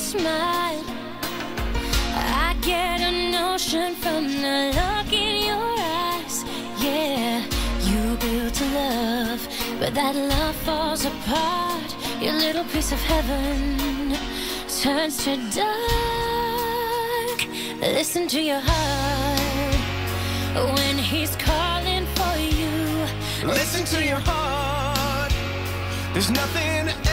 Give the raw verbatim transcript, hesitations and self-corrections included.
smile. I get a notion from the look in your eyes. Yeah, you built a love, but that love falls apart. Your little piece of heaven turns to dark. Listen to your heart when he's calling for you. Listen to your heart. There's nothing